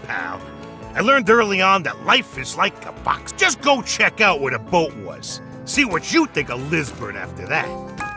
pal. I learned early on that life is like a box. Just go check out where the boat was. See what you think of Lisbon after that.